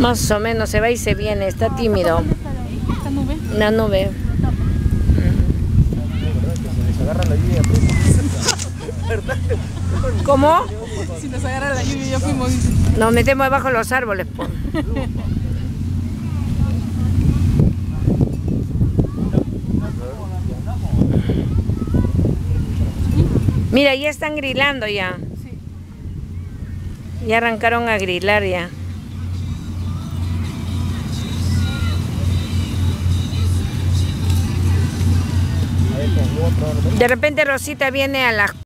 Más o menos se va y se viene, está tímido. ¿Dónde está esta nube? Una nube. Si les agarra la lluvia, ¿Cómo? Si nos agarra la lluvia, ya fuimos. Nos metemos debajo de los árboles, po. Mira, ya están grilando ya. Sí. Ya arrancaron a grilar ya. De repente Rosita viene a las